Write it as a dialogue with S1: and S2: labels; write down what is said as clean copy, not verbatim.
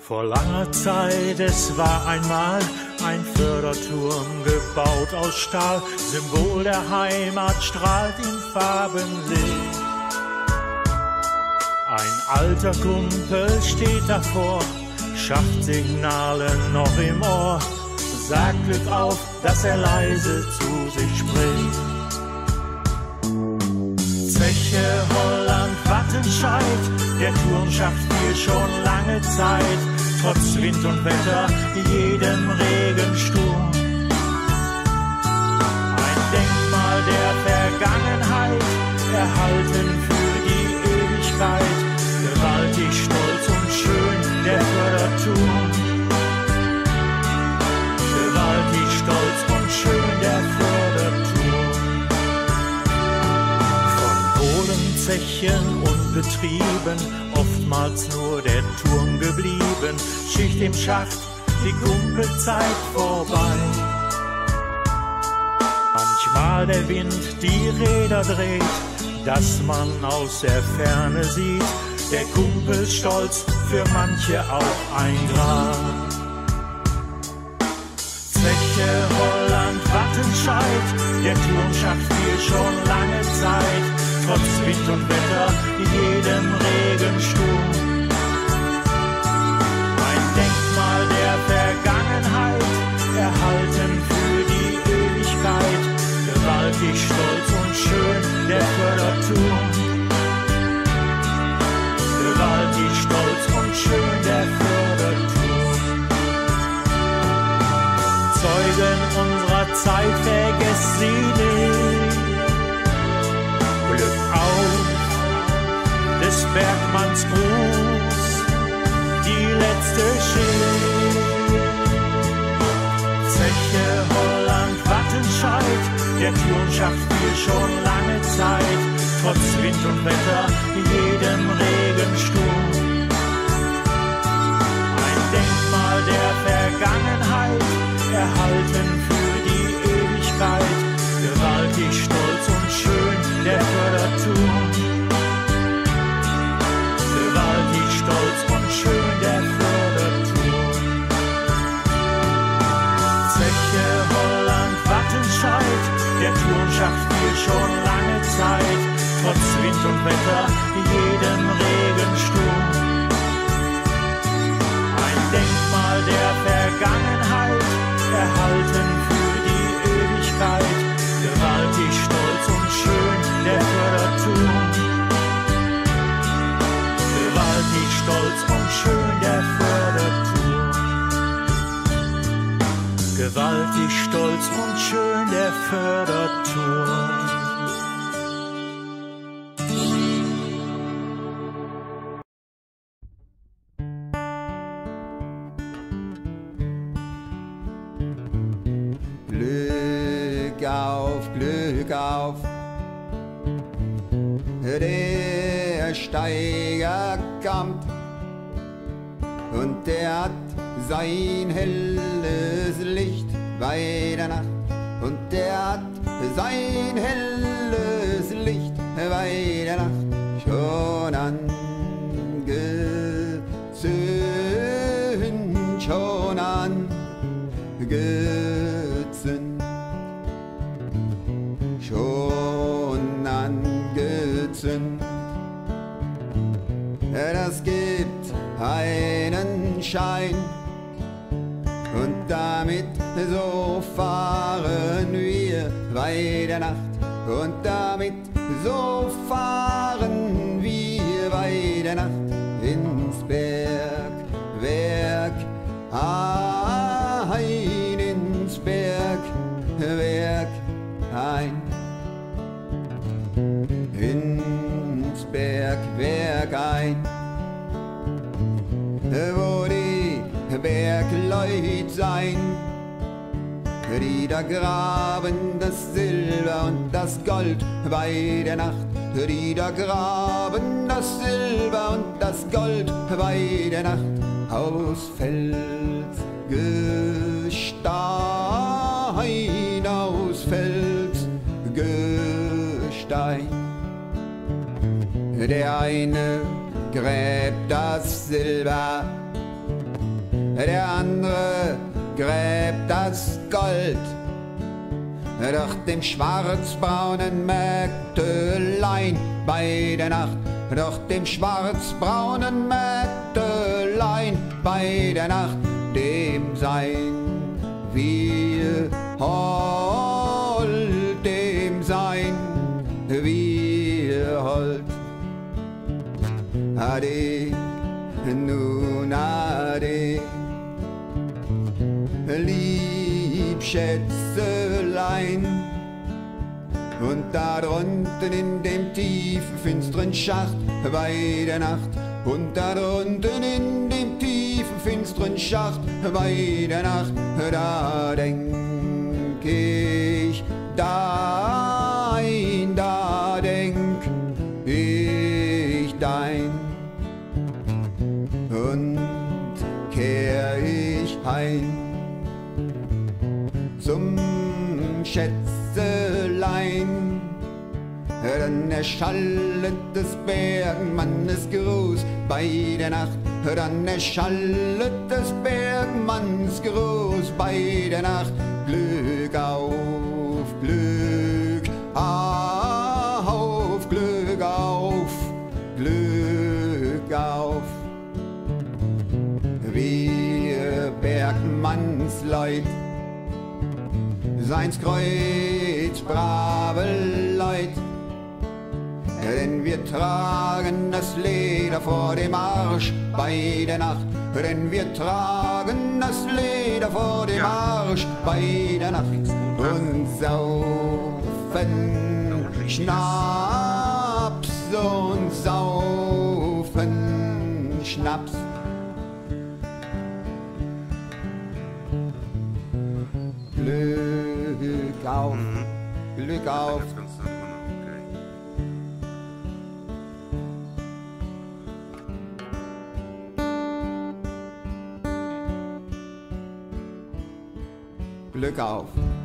S1: Vor langer Zeit, es war einmal ein Förderturm gebaut aus Stahl, Symbol der Heimat strahlt in Farbenlicht. Ein alter Kumpel steht davor, Schachtsignale noch im Ohr, sagt Glück auf, dass er leise zu sich spricht. Zeche, Holland, Wattenscheid, der Turm schafft hier schon lange Zeit, trotz Wind und Wetter, jedem Regensturm. Ein Denkmal der Vergangenheit, erhalten für die Ewigkeit, gewaltig, stolz und schön, der Förderturm. Gewaltig, stolz und schön, der Förderturm. Von hohlen Zechen und Betrieben, oftmals nur der Turm geblieben, Schicht im Schacht, die Kumpelzeit vorbei. Manchmal der Wind die Räder dreht, dass man aus der Ferne sieht, der Kumpelstolz für manche auch ein Grab. Zeche, Holland, Wattenscheid, der Turm schafft hier schon lange Zeit, trotz Wind und Wetter, jedem Regensturm. Ein Denkmal der Vergangenheit, erhalten für die Ewigkeit, gewaltig, stolz und schön, der Förderturm. Gewaltig, stolz und schön, der Förderturm. Zeugen unserer Zeit, vergesst sie nicht. Glück auf des Bergmanns Gruß, die letzte Schicht. Zeche, Holland, Wattenscheid, der Turm schafft hier schon lange Zeit, trotz Wind und Wetter, jedem Regensturm. Ein Denkmal der Vergangenheit, erhalten für die Ewigkeit, gewaltig, stolz und schön, der Förderturm. Gewaltig, stolz und schön, der Förderturm. Zeche, Holland, Wattenscheid, der Turm schafft hier schon lange Zeit, trotz Wind und Wetter, jedem Regensturm. Ein Denkmal der Vergangenheit, erhalten für die Ewigkeit, gewaltig, stolz und schön, der Förderturm. Gewaltig, stolz und schön, der Förderturm. Gewaltig, stolz und schön, der Förderturm.
S2: Glück auf, der Steiger kommt und der hat sein helles Licht bei der Nacht und der hat sein helles Licht bei der Nacht schon angezündet, schon angezündet. Schon angezündet. Das gibt einen Schein und damit so fahren wir bei der Nacht und damit so fahren wir bei der Nacht ins Bergwerk ein, ins Bergwerk ein. Ins Bergwerk ein, wo die Bergleut sein, die da graben das Silber und das Gold bei der Nacht, die da graben das Silber und das Gold bei der Nacht aus Felsgestein, aus Felsgestein. Der eine gräbt das Silber der andere gräbt das Gold. Doch dem schwarzbraunen Mägdelein bei der Nacht, doch dem schwarzbraunen Mägdelein bei der Nacht, dem sein wir hold, dem sein wir hold. Ade, nun ade, lieb Schätzelein. Und da drunten in dem tiefen, finsteren Schacht bei der Nacht, und da drunten in dem tiefen, finsteren Schacht bei der Nacht, da denk ich dein, da denk ich dein, und kehr ich heim zum Schätzelein. Dann erschallet des Bergmannes Gruß bei der Nacht, dann erschallet des Bergmanns Gruß bei der Nacht. Glück auf, Glück auf, Glück auf, Glück auf. Wir Bergmannsleut, seins Kreuz, brave Leut, denn wir tragen das Leder vor dem Arsch bei der Nacht, denn wir tragen das Leder vor dem Arsch bei der Nacht und saufen Schnaps und saufen Schnaps. Glück auf, Glück auf. Glück auf.